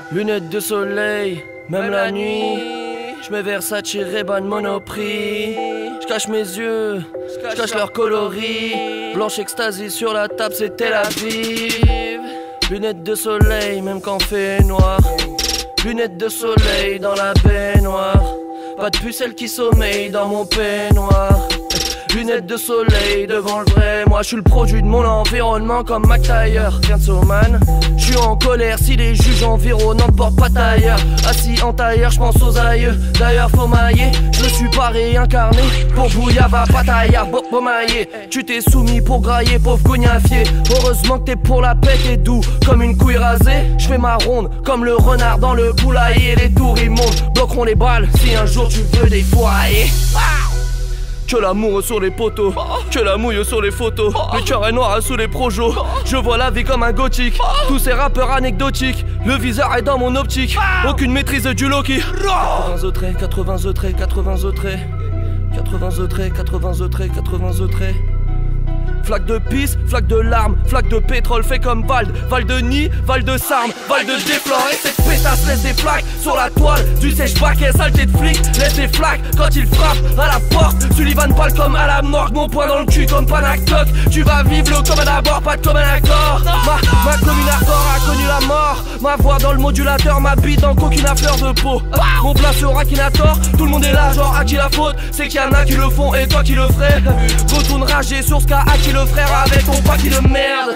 Lunettes de soleil, même la nuit. J'mets Versace, Ray-Ban, Monoprix. J'cache mes yeux, j'cache leur coloris. Blanche extasie sur la table, c'est Tel Aviv. Lunettes de soleil, même quand fait noir. Lunettes de soleil dans la baignoire. Pas de pucelle qui sommeille dans mon peignoir. Lunettes de soleil devant le vrai. Moi je suis le produit de mon environnement comme McTayer. Man, je suis en colère si les juges environnants ne portent pas tailleur. Assis en tailleur, je pense aux aïeux. D'ailleurs faut mailler, je me suis pas réincarné. Pour Bouillava, Pataya, Bomaillé. Tu t'es soumis pour grailler, pauvre cognafier. Heureusement que t'es pour la paix, t'es doux comme une couille rasée. Je fais ma ronde comme le renard dans le poulailler. Les tours immondes bloqueront les balles si un jour tu veux des foyers. Que l'amour sur les poteaux, que la mouille sur les photos. Le cœur est noir sous les projos. Je vois la vie comme un gothique. Tous ces rappeurs anecdotiques. Le viseur est dans mon optique. Aucune maîtrise du Loki. 80 au trait, 80 au trait, 80 au trait. 80 au trait, 80 au trait, 80 au trait. Flaque de pisse, flaque de larmes, flaque de pétrole fait comme Vald, Val de Nid, Val de Sarme, Val de défloré. Cette pétasse laisse des flaques sur la toile du sèche-paquet, saleté de flic, laisse des flaques quand il frappe à la porte. Sullivan parle comme à la morgue, mon poing dans le cul comme Panacoque. Tu vas vivre le commun d'abord, pas de commun accord. Ma commune hardcore a connu la mort. Ma voix dans le modulateur, ma bite en coquine à fleur de peau. Mon plat sur Akinator, tout le monde est là, genre à qui la faute? C'est qu'il y en a qui le font et toi qui le ferais. Retourne rager sur ce cas à qui le frère avec ton paquet de merde.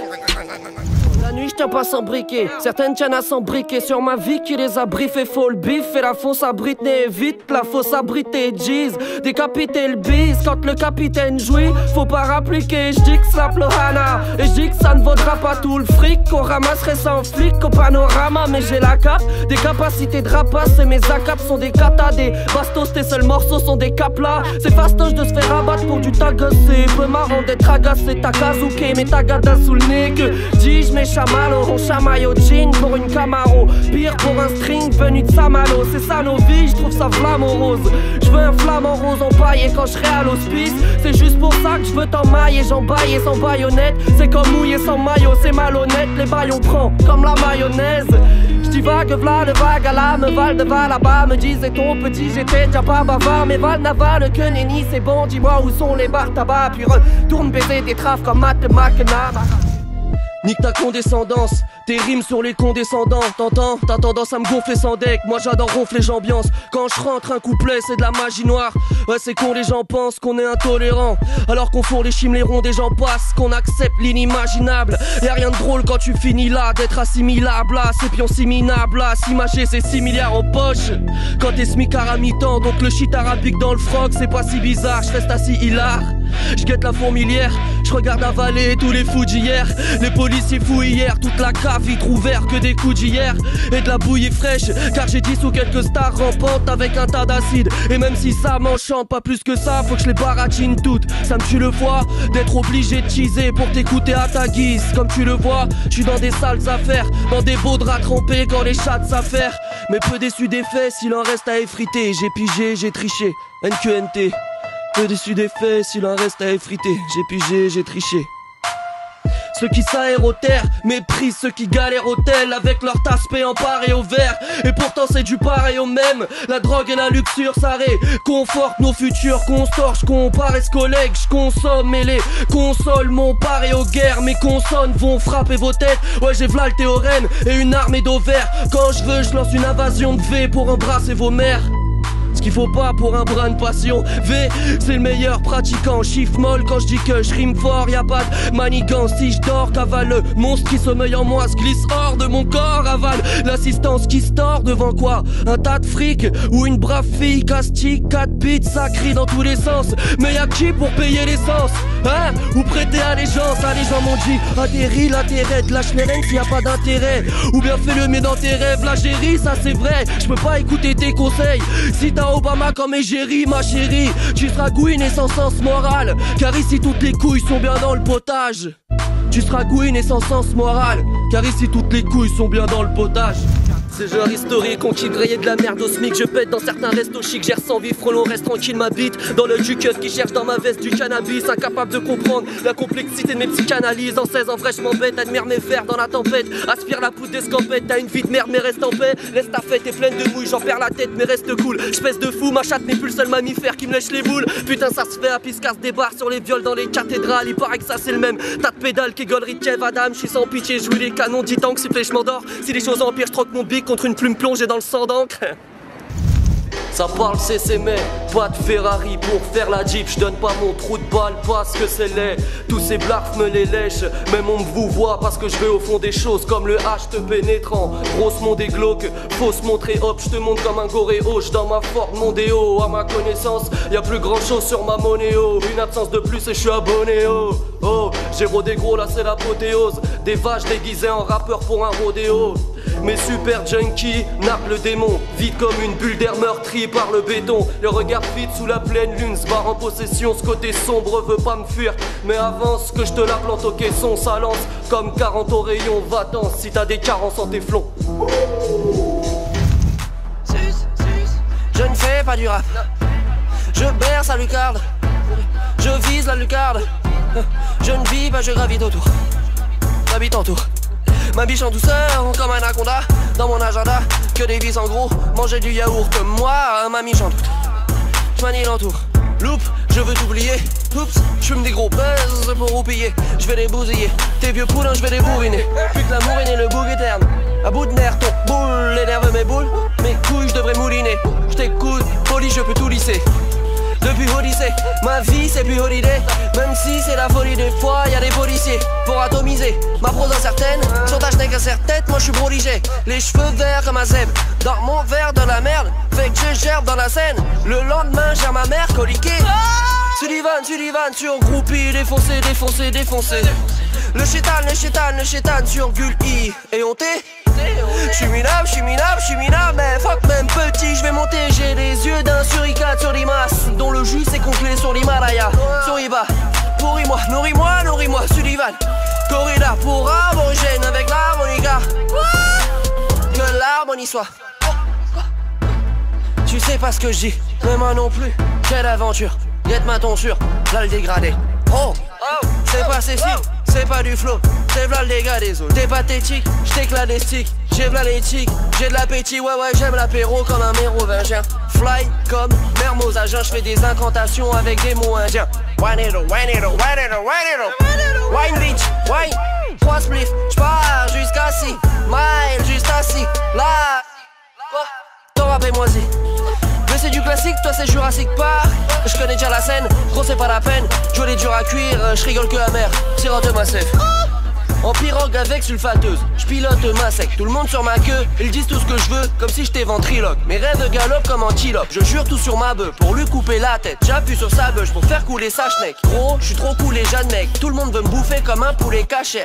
La nuit je tiens pas sans briquet. Certaines tiennent à sans briquet. Sur ma vie qui les a briefés. Faut le bif et la fausse à Britney. Vite la fausse à Britney. Jeez, décapiter le bis. Quand le capitaine jouit, faut pas rappliquer. J'dis que ça le Hana. Et j'dis que ça ne vaudra pas tout le fric qu'on ramasserait sans flic au panorama. Mais j'ai la cape, des capacités de rapace. Et mes acapes sont des katas. Des bastos, tes seuls morceaux sont des caplas. C'est fastoche de se faire abattre pour du tagassé. Peu marrant d'être agacé. T'as Kazuke, mais t'as gada sous le nez. Que dis-je, mes chamallows, on chamaille au jean pour une Camaro. Pire pour un string venu de Saint-Malo. C'est ça nos vies, je trouve ça flamant rose. Je veux un flamant rose empaillé quand je serai à l'hospice. C'est juste pour ça que je veux t'emmailler. J'embaille sans baïonnette. C'est comme mouiller sans maillot, c'est malhonnête. Les bails on prend comme la mayonnaise. J'divague v'là le vague à l'âme. Val de Val là-bas me disait ton petit. J'étais déjà pas bavard. Mais Val Naval que nenni c'est bon. Dis-moi où sont les bars tabac. Puis retourne baiser des traves comme Matt McNab. Nique ta condescendance, tes rimes sur les condescendants. T'entends, t'as tendance à me gonfler sans deck. Moi j'adore ronfler j'ambiance. Quand je rentre un couplet c'est de la magie noire. Ouais c'est con les gens pensent qu'on est intolérant. Alors qu'on fourre les chimes les ronds des gens passent. Qu'on accepte l'inimaginable. Y'a rien de drôle quand tu finis là d'être assimilable là. C'est pion minable là. S'imager c'est 6 milliards en poche. Quand t'es smicard à mi-temps. Donc le shit arabique dans le froc c'est pas si bizarre. Je reste assis hilar. Je guette la fourmilière. Je regarde avaler tous les fous d'hier. Les policiers fous hier. Toute la cave vitre ouverte que des coups d'hier. Et de la bouillie fraîche. Car j'ai 10 ou quelques stars rampantes avec un tas d'acide. Et même si ça m'enchante pas plus que ça, faut que je les baratine toutes. Ça me tue le foie d'être obligé de teaser pour t'écouter à ta guise. Comme tu le vois, je suis dans des sales affaires. Dans des beaux draps trempés quand les chats s'affairent. Mais peu déçu des faits s'il en reste à effriter. J'ai pigé, j'ai triché. NQNT. Peu déçu des faits s'il en reste à effriter. J'ai pigé, j'ai triché. Ceux qui s'aèrent aux terres méprisent ceux qui galèrent au tel. Avec leur tasse-paix en part et au verre. Et pourtant c'est du pareil au même. La drogue et la luxure ça réconforte nos futurs. Qu'on sort, j'compare et collègues. J'consomme et les consoles m'ont paré aux guerres. Mes consonnes vont frapper vos têtes. Ouais j'ai v'là le théorème et une armée d'ovaires. Quand je veux je lance une invasion de V pour embrasser vos mères. Ce qu'il faut pas pour un brin de passion. V, c'est le meilleur pratiquant. Chiffre molle quand je dis que je rime fort. Y'a pas de manigance si je dors. Cavale le monstre qui sommeille en moi se glisse hors de mon corps. Avale l'assistance qui se tord devant quoi? Un tas de fric ou une brave fille castique. 4 bits, ça crie dans tous les sens. Mais y'a qui pour payer l'essence? Hein? Ou prêter allégeance? Ah les gens m'ont dit atterris l'intérêt de lâche les rênes s'il y a pas d'intérêt. Ou bien fais le mieux dans tes rêves. La gérie ça c'est vrai. Je peux pas écouter tes conseils. Si t'as Obama comme égérie, ma chérie, tu seras gouine et sans sens moral. Car ici toutes les couilles sont bien dans le potage. Tu seras Gwyn et sans sens moral, car ici toutes les couilles sont bien dans le potage. C'est genre historique, on kiffe griller de la merde au SMIC. Je pète dans certains restos chics, gère sans vivre, frelon reste tranquille ma bite. Dans l'œil du keuf qui cherche dans ma veste du cannabis. Incapable de comprendre la complexité de mes psychanalyses. En 16 ans vrai je m'embête, admire mes vers dans la tempête. Aspire la poudre d'escampette, t'as une vie de merde mais reste en paix. Laisse ta fête, t'es pleine de mouille, j'en perds la tête mais reste cool. J'pèse de fou, ma chatte n'est plus le seul mammifère qui me lèche les boules. Putain ça se fait à Piscasse des barres sur les viols dans les cathédrales. Il paraît que ça c'est le même, tas de pédales, Kegolerie de Kev Adam. J'suis sans pitié, j'jouis les canons, 10 tanks, sifflé je m'endors. Si les choses empirent, j'troque mon bic contre une plume plongée dans le sang d'encre. Ça parle c'est mais pas de Ferrari pour faire la Jeep. Je donne pas mon trou de balle parce que c'est laid. Tous ces blarfs me les lèchent. Même on me vous voit parce que je vais au fond des choses. Comme le H te pénétrant. Grosse monde et glauque. Faut se montrer hop. Je te montre comme un goréo. Dans ma Ford Mondeo. À ma connaissance y a plus grand chose sur ma monnaie. Une absence de plus et je suis abonné. Oh j'ai rodé gros là c'est l'apothéose. Des vaches déguisées en rappeur pour un rodéo. Mes super junkies narguent le démon. Vite comme une bulle d'air meurtrie par le béton. Le regard vide sous la pleine lune se barre en possession. Ce côté sombre veut pas me fuir mais avance que je te la plante au caisson. Ça lance comme 40 au rayon. Va-t'en si t'as des carences en tes flancs. Je ne fais pas du rap. Je berce la lucarne. Je vise la lucarne. Je ne vis pas, je gravite autour. J'habite en tour. Ma biche en douceur, comme un anaconda. Dans mon agenda, que des vis en gros. Manger du yaourt comme moi, ma miche en doute. J'manie l'entour. Loupe, je veux t'oublier. Oups, j'fume des gros buzz pour roupiller. J'vais les bousiller. Tes vieux poulains, j'vais les bourriner. Plus que l'amour est né le boug éterne. À bout de nerfs, ton boule énerve mes boules. Mes couilles, j'devrais mouliner. J't'écoute, poli, je peux tout lisser. Depuis Odyssée, ma vie c'est plus holiday. Même si c'est la folie des fois, y'a des policiers pour atomiser ma prose incertaine. Sur ta schneck à serre-tête, moi je suis prodigé. Les cheveux verts comme un zèbre. Dans mon verre de la merde, fait que je gerbe dans la scène. Le lendemain, j'ai ma mère coliquée. Sullivan, sur groupie, défoncé. Le chétan sur Gul I et on t'est. J'suis minable, mais fuck même petit, j'vais monter. J'ai les yeux d'un suricate sur limace, dont le jus s'est congelé sur l'Himalaya. Sur Iba, pourris-moi, nourris-moi, Sullivan. Corrida pour aborigène avec l'harmonica. Que l'harmonie soit. Tu sais pas ce que je dis, mais moi non plus. Quelle aventure, guette ma tonsure, là le dégradé. Oh, c'est pas Cécile, c'est pas du flow, c'est v'là le dégât des eaux. T'es pathétique, j't'éclate les sticks, j'ai v'là les tics, j'ai de l'appétit, ouais j'aime l'apéro comme un mérovingien. Fly comme Mermoz à jeun, j'fais des incantations avec des mots indiens. Wine bitch, wine, 3 spliffs, j'pars jusqu'à 6 miles, juste assis, là, t'en rappelle-moi-y. Mais c'est du classique, toi c'est Jurassic Park. Je connais déjà la scène, gros c'est pas la peine. Je les dur à cuire, je rigole que amer. Sirote ma sève. En pirogue avec sulfateuse, je pilote ma sec. Tout le monde sur ma queue, ils disent tout ce que je veux, comme si j'étais ventriloque. Mes rêves galopent comme antilope, je jure tout sur ma bœuf pour lui couper la tête. J'appuie sur sa beuge pour faire couler sa schneck. Gros, je suis trop cool et j'admets. Tout le monde veut me bouffer comme un poulet cachère.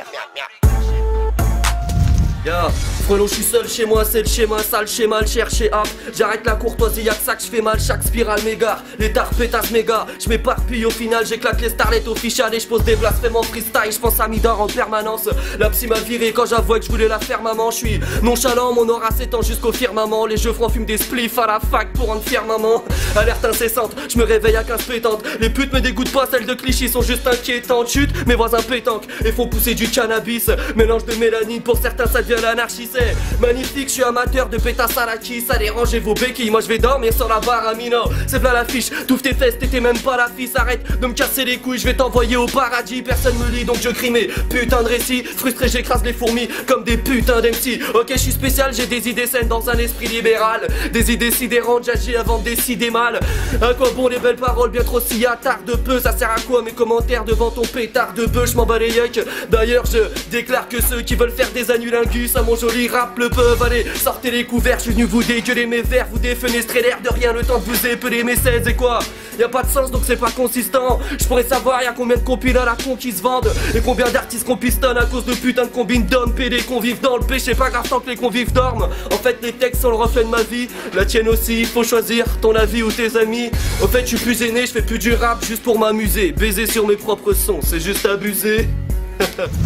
Yeah. Frelon, je suis seul chez moi, c'est le schéma, sale schéma, le chercher hop. J'arrête la courtoisie, y'a que ça que je fais mal, chaque spirale m'égare. Les tards pétasses méga, je m'éparpille au final, j'éclate les starlets officiales et je pose des blasphèmes en freestyle. Je pense à Midor en permanence. La psy m'a viré quand j'avouais que je voulais la faire maman. Je suis nonchalant, mon aura s'étend jusqu'au firmament. Les jeux francs fument des spliffs à la fac pour rendre fière maman. Alerte incessante, je me réveille à 15 pétantes. Les putes me dégoûtent pas, celles de Clichy sont juste inquiétantes. Chut, mes voisins pétanques et font pousser du cannabis. Mélange de mélanine, pour certains ça devient l'anarchie. C'est magnifique, je suis amateur de pétasse à la qui. Ça dérange vos béquilles, moi je vais dormir sur la barre à Mino. C'est plein l'affiche, t'ouvres tes fesses, t'étais même pas la fille. Arrête de me casser les couilles, je vais t'envoyer au paradis. Personne me lit donc je crie mes putains de récits. Frustré j'écrase les fourmis comme des putains d'MC. Ok je suis spécial, j'ai des idées saines dans un esprit libéral. Des idées sidérantes, j'agis avant de décider mal. À quoi bon les belles paroles, bien trop si attarde peu. Ça sert à quoi mes commentaires devant ton pétard de bœuf, je m'en bats les yeux. D'ailleurs je déclare que ceux qui veulent faire des annulingus à mon joli rap le peuvent. Allez sortez les couverts, je suis venu vous dégueuler mes verres. Vous défenestrez l'air de rien, le temps de vous épeler mes 16 et quoi. Y'a pas de sens donc c'est pas consistant. Je pourrais savoir y'a combien de compiles à la con qui se vendent. Et combien d'artistes qu'on pistonne à cause de putain de combines d'hommes PD qu'on vive dans le péché. Pas grave tant que les convives dorment. En fait les textes sont le reflet de ma vie. La tienne aussi, faut choisir ton avis ou tes amis. Au fait je suis plus aîné, je fais plus du rap juste pour m'amuser. Baiser sur mes propres sons, c'est juste abusé.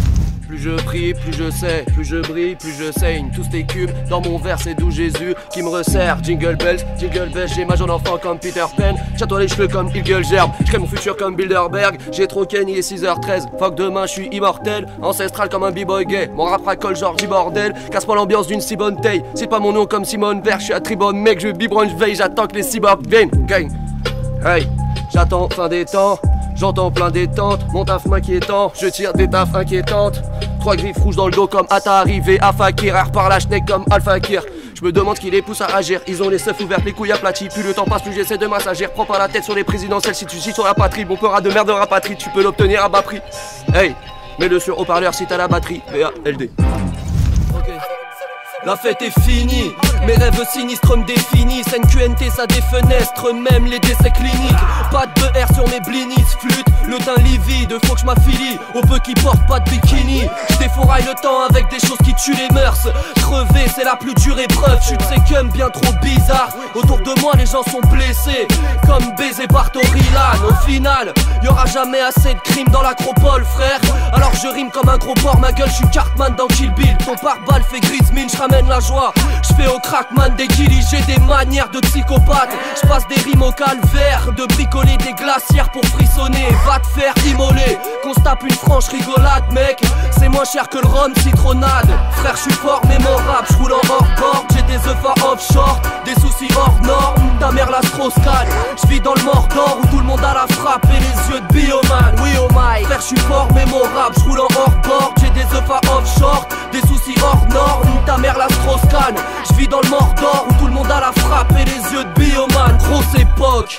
Plus je prie, plus je sais, plus je brille, plus je saigne. Tous tes cubes, dans mon verre c'est d'où Jésus qui me resserre. Jingle bells, j'ai ma jeune enfant comme Peter Pan. Tiens-toi les cheveux comme Eagle Gerbe, j'crée mon futur comme Bilderberg. J'ai trop Kenny et 6h13, fuck demain je suis immortel. Ancestral comme un b-boy gay, mon rap racole genre du bordel. Casse-moi l'ambiance d'une si bonne taille, c'est pas mon nom comme Simone Vert. Je suis à Tribone mec, je biberonne, je veille, j'attends que les cyborgs viennent. Gang, hey, j'attends fin des temps. J'entends plein détentes, mon taf m'inquiétant, je tire des tafs inquiétantes. 3 griffes rouges dans le dos comme Atta arrivé à Fakir, air par la schneck comme Alpha Kir. Je me demande ce qui les pousse à agir, ils ont les seufs ouvertes, les couilles aplaties. Plus le temps passe, plus j'essaie de m'assagir. Prends pas la tête sur les présidentielles si tu chies sur la patrie. Bon peur à de merde de rapatrie, tu peux l'obtenir à bas prix. Hey, mets-le sur haut-parleur si t'as la batterie, VALD. La fête est finie, mes rêves sinistres me définissent. NQNT ça défenestre, même les décès cliniques. Pas de BR sur mes blinis, flûte, le teint livide. Faut que je m'affilie aux peu qui portent pas de bikini. Je défouraille le temps avec des choses qui tuent les mœurs. Crever c'est la plus dure épreuve, je suis de ces cums bien trop bizarres. Autour de moi les gens sont blessés, comme baisé par Torilan. Au final, y'aura jamais assez de crimes dans l'acropole frère. Alors je rime comme un gros porc, ma gueule je suis Cartman dans Kill Bill. Ton pare-balles fait grise mine, la joie, je fais au crackman des guilis, j'ai des manières de psychopathe. Je passe des rimes au calvaire, de bricoler des glacières pour frissonner. Va te faire immoler, qu'on se tape une franche rigolade mec. C'est moins cher que le rhum citronnade. Frère je suis fort mémorable, je roule en hors-board. J'ai des EFA offshore, des soucis hors normes. Ta mère la strauss-calme, je vis dans le Mordor où tout le monde a la frappe et les yeux de bioman. Oui oh my, frère je suis fort mémorable, je roule en hors-board. J'ai des EFA offshore, des soucis hors normes. Ta mère la strauss-calme, je vis dans le Mordor où tout le monde a la frappe et les yeux de bioman. Grosse époque.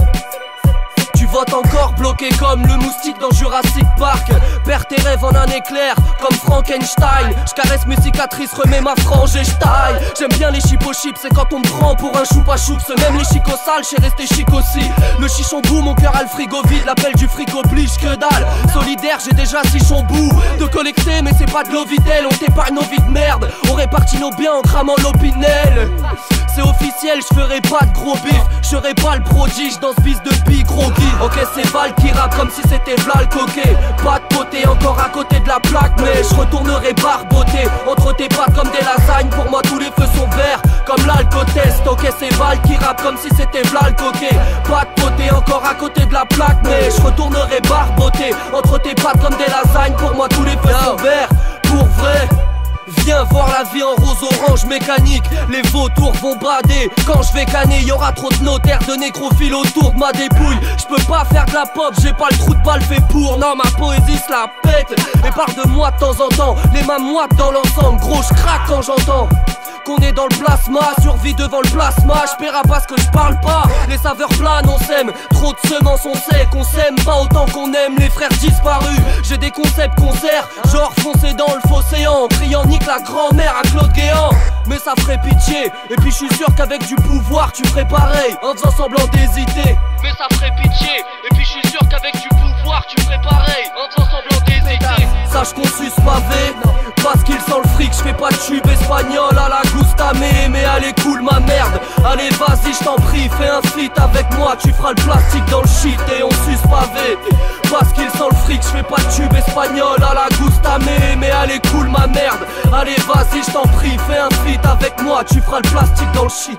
Tu votes encore bloqué comme le moustique dans Jurassic Park. Perds tes rêves en un éclair comme Frankenstein. Je caresse mes cicatrices, remets ma frange et je taille. J'aime bien les chipo chips, c'est quand on me prend pour un choupa choups. Même les chicots sales, j'ai resté chic aussi. Le chichon bout, mon cœur a le frigo vide. L'appel du fric oblige que dalle. Solidaire, j'ai déjà 6 bout de collecter, mais c'est pas de l'eau vitelle. On t'épargne nos vies de merde, on répartit nos biens en cramant l'opinel. C'est officiel, je ferai pas de gros bif. Je serai pas le prodige dans ce bis de big gros guy. Ok c'est Val qui rappe comme si c'était V'là le coquet. Pas de poté encore à côté de la plaque, mais je retournerai barboté entre tes pattes comme des lasagnes. Pour moi tous les feux sont verts comme l'alcotest. Ok c'est Val qui rappe comme si c'était V'là le coquet. Pas de poté encore à côté de la plaque, mais je retournerai barboté entre tes pattes comme des lasagnes. Pour moi tous les feux sont verts, pour vrai. Viens voir la vie en rose orange mécanique. Les vautours vont brader. Quand je vais canner, y'aura trop de notaires, de nécrophiles autour de ma dépouille. Je peux pas faire de la pop, j'ai pas le trou de balle fait pour. Non, ma poésie se la pète. Et parle de moi de temps en temps, les mains moites dans l'ensemble. Gros, je craque quand j'entends qu'on est dans le plasma, survie devant le plasma. Je paierai pas ce que je parle pas. Les saveurs planes, on s'aime. Trop de semences, on sait qu'on s'aime pas autant qu'on aime les frères disparus. J'ai des concepts concerts, genre foncer dans le fosséan, criant nique la grand-mère à Claude Guéant. Mais ça ferait pitié. Et puis je suis sûr qu'avec du pouvoir tu ferais pareil, en faisant semblant d'hésiter. Mais ça ferait pitié. Et puis je suis sûr qu'avec du pouvoir tu ferais pareil, en faisant semblant d'hésiter. Sache qu'on suce pavé, parce qu'il sent le fric. Je fais pas de tube espagnol à la Gustame. Mais allez cool ma merde. Allez vas-y je t'en prie, fais un feat avec moi. Tu feras le plastique dans le shit et on suce pavé. Parce qu'il sent le fric, je fais pas de tube espagnol à la Gustame. Mais allez cool ma merde. Allez vas-y je t'en prie, fais un feat avec moi. Tu feras le plastique dans le shit.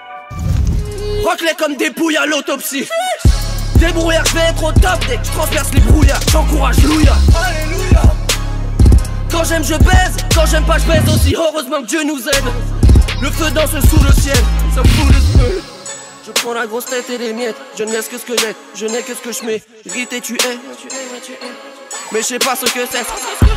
Rock-les comme des pouilles à l'autopsie. Débrouillard, je vais être au top dès que je transperce les brouillards. J'encourage Louia. Alléluia. Quand j'aime je baise, quand j'aime pas je baise aussi. Heureusement que Dieu nous aide. Le feu danse sous le ciel, ça me fout le feu. Je prends la grosse tête et les miettes. Je ne laisse que ce que j'ai, je n'ai que ce que je mets. Rite tu es, mais je sais pas ce que c'est.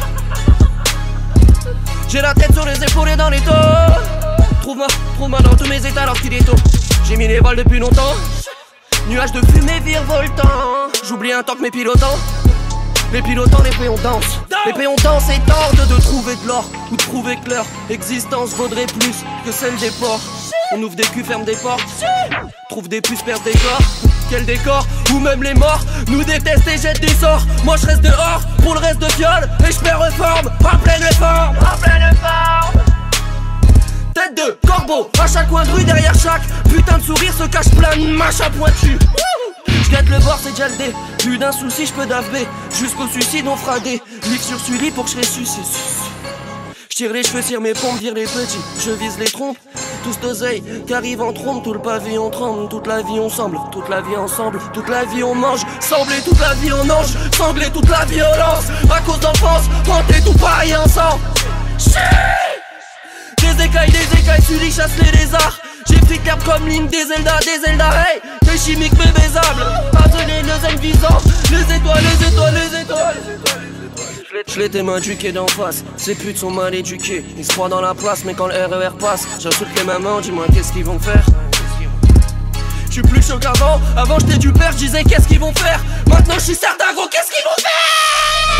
J'ai la tête sur les épaules et dans les taux. Trouve-moi dans tous mes états alors qu'il est tôt. J'ai mis les balles depuis longtemps. Nuages de fumée virevoltant. J'oublie un temps que mes pilotants. Les pilotants, les péons dansent. Les péons dansent et tentent de trouver de l'or. Ou de prouver que leur existence vaudrait plus que celle des porcs. On ouvre des culs, ferme des portes. Trouve des puces, perd des corps. Quel décor, ou même les morts nous détestent et jettent des sorts. Moi je reste dehors pour le reste de fiole. Et je perds reforme, en pleine forme. En pleine forme. Tête de corbeau, à chaque coin de rue derrière chaque putain de sourire se cache plein de machins pointus. Je guette le bord, c'est déjà le dé. Plus d'un souci, je peux d'AFB. Jusqu'au suicide, on fera des livres sur Sully pour que je ressuscite. Je tire les cheveux, tire mes pompes, vire les petits. Je vise les trompes, tous d'oseille qui arrivent en trompe. Tout le pavillon tremble, toute la vie on semble. Toute la vie ensemble, toute la vie on mange. Sembler toute la vie on ange. Sangler toute la violence. À cause d'enfance, hanter tout Paris ensemble. Des écailles, Sully chasse les lézards. J'ai pris l'herbe comme l'hymne des Zelda, hey. Des chimiques mais baisables. Atelier le zen visant. Les étoiles. Je l'étais m'induqué d'en face. Ces putes sont mal éduquées. Ils se croient dans la place, mais quand le RER passe, j'insulte les mamans, dis-moi qu'est-ce qu'ils vont faire. J'suis plus chaud qu'avant. Avant j'étais du père, j'disais qu'est-ce qu'ils vont faire. Maintenant j'suis certain gros, qu'est-ce qu'ils vont faire.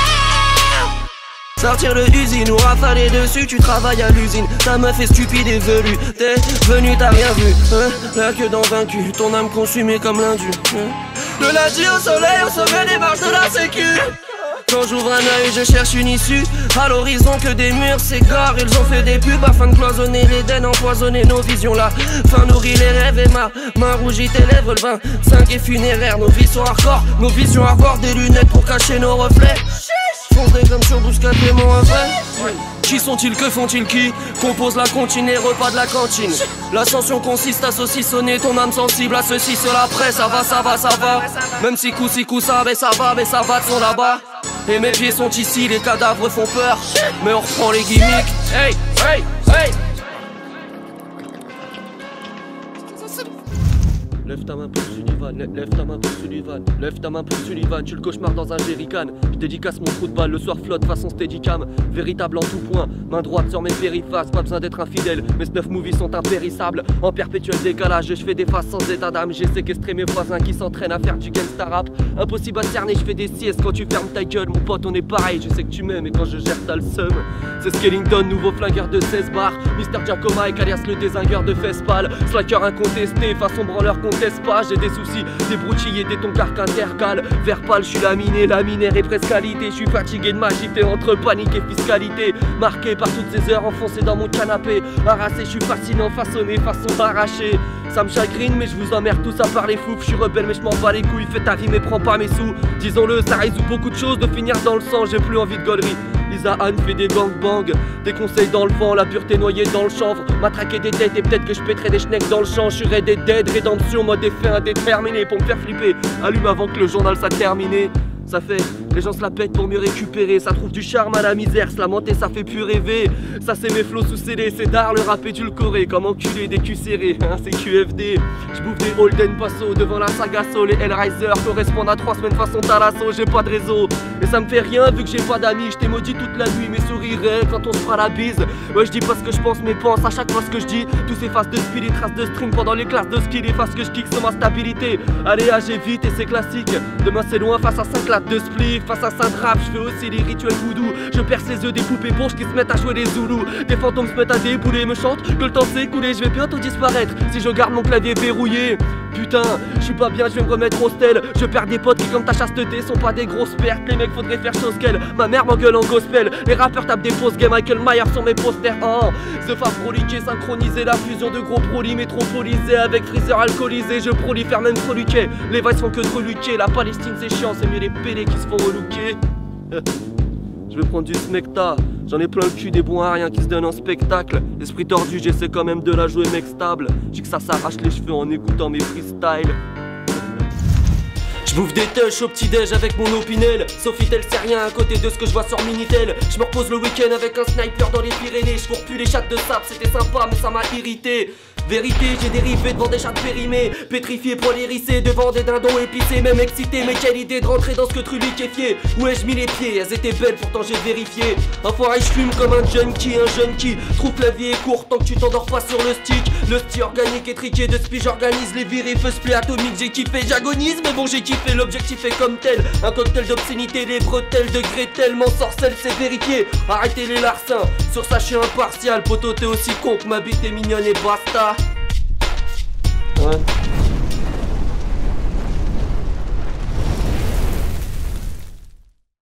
Sortir de usine ou rafaler dessus, tu travailles à l'usine. Ta meuf est stupide et velue. T'es venu, t'as rien vu, hein. La queue dans vaincu, ton âme consumée comme l'indu, hein. Le lundi au soleil, au sommet des marches de la sécu. Quand j'ouvre un œil, je cherche une issue. À l'horizon que des murs s'égarent. Ils ont fait des pubs afin de cloisonner l'Éden, empoisonner nos visions là. Fin nourrit les rêves et ma main rougit tes lèvres. Le vin 5 est funéraire, nos vies sont hardcore. Nos visions hardcore, des lunettes pour cacher nos reflets. Foncés comme sur Bouscat et mon vrai. Qui sont-ils, que font-ils, qui compose la comptine, les repas de la cantine. L'ascension consiste à saucissonner ton âme sensible à ceci, cela, après ça va. Même si coup ça, mais ça va de son là-bas. Et mes pieds sont ici, les cadavres font peur. Mais on reprend les gimmicks. Hey. Lève ta main pour Sullivan, lève ta main pour Sullivan, lève ta main pour Sullivan, tu le cauchemar dans un jerrycan. Je dédicace mon trou de balle, le soir flotte façon steadicam. Véritable en tout point, main droite sur mes périphases. Pas besoin d'être infidèle, mes snuff movies sont impérissables. En perpétuel décalage, je fais des faces sans état d'âme. J'ai séquestré mes voisins qui s'entraînent à faire du gangsta rap. Impossible à cerner, je fais des siestes quand tu fermes ta gueule. Mon pote on est pareil, je sais que tu m'aimes et quand je gère t'as le seum. C'est Skellington, nouveau flingueur de 16 bars. Mister Giacomaic alias le désingueur de Fespal. Slacker incontesté, façon branleur contesté. Pas, j'ai des soucis, des broutilles des tonkarques intercales. Vers pâle, je suis laminaire et presque qualité. Je suis fatigué de m'agiter entre panique et fiscalité. Marqué par toutes ces heures enfoncées dans mon canapé. Harassé, je suis fascinant, façonné, façon d'arracher. Ça me chagrine, mais je vous emmerde tous à part les fous. Je suis rebelle, mais je m'en bats les couilles. Fais ta vie, mais prends pas mes sous. Disons-le, ça résout beaucoup de choses de finir dans le sang. J'ai plus envie de gaulerie. Lisa Anne fait des gang-bang, des conseils dans le vent, la pureté noyée dans le chanvre. Matraquer des têtes et peut-être que je pèterai des schnecks dans le champ. Je serai des dead, rédemption, mode effet indéterminé pour me faire flipper. Allume avant que le journal soit terminé. Ça fait, les gens se la pètent pour mieux récupérer. Ça trouve du charme à la misère, se lamenter ça fait plus rêver. Ça c'est mes flots sous scellés, c'est d'art le rap édulcoré. Comme enculé des culs serrés, hein, c'est QFD. J'bouffe des Holden Paso devant la saga Soul. Les Hellraiser correspondent à 3 semaines façon Talasso. J'ai pas de réseau, et ça me fait rien vu que j'ai pas d'amis. J't'ai maudit toute la nuit, mais sourirais quand on se fera la bise. Ouais, je dis pas ce que je pense, mais pense à chaque fois ce que je dis. Tous ces faces de speed, les traces de string pendant les classes de ski. Les faces que je kick sur ma stabilité. Allez, j'ai vite et c'est classique. Demain c'est loin face à 5 lattes de split. Face à Saint-Drap, je fais aussi les rituels voodoo. Je perce les yeux des poupées bourges qui se mettent à jouer les zoulous. Des fantômes se mettent à débouler, me chantent que le temps s'est écoulé. Je vais bientôt disparaître si je garde mon clavier verrouillé. Putain, je suis pas bien, je vais me remettre au stel. Je perds des potes qui comme ta chasteté sont pas des grosses pertes. Les mecs faudrait faire chose qu'elle. Ma mère m'engueule en gospel. Les rappeurs tapent des fausses gays, Michael Myers sur mes posters. Oh, The Fab proliqué, synchronisé. La fusion de gros prolis métropolisés avec freezer alcoolisé. Je prolifère même proluquet. Les vibes font que de reluquer. La Palestine c'est chiant, c'est mieux les pélés qui se font relooker. Je vais prendre du smecta, j'en ai plein le cul des bons à rien qui se donnent en spectacle. Esprit tordu, j'essaie quand même de la jouer mec stable. J'ai que ça s'arrache les cheveux en écoutant mes freestyles. J'bouffe des touches au petit-déj avec mon opinel. Sofitel c'est rien à côté de ce que je vois sur Minitel. Je me repose le week-end avec un sniper dans les Pyrénées. Je cours plus les chattes de sable, c'était sympa mais ça m'a irrité. Vérité, j'ai dérivé devant des chattes périmées. Pétrifié, poil hérissé, devant des dindons épicés. Même excité, mais quelle idée de rentrer dans ce que tu lui kéfié. Où ai-je mis les pieds, elles étaient belles pourtant j'ai vérifié. Enfoiré, je fume comme un junkie, Trouve que la vie est courte tant que tu t'endors pas sur le stick. Le style organique est triqué de spi, j'organise les virées, feu split atomique, j'ai kiffé, j'agonise, mais bon j'ai kiffé, l'objectif est comme tel. Un cocktail d'obscénité, des bretelles de Gretel, m'ensorcelle, c'est vérifié. Arrêtez les larcins, sur ça je suis impartial. Poto t'es aussi con que ma bite est mignonne et basta. Ouais.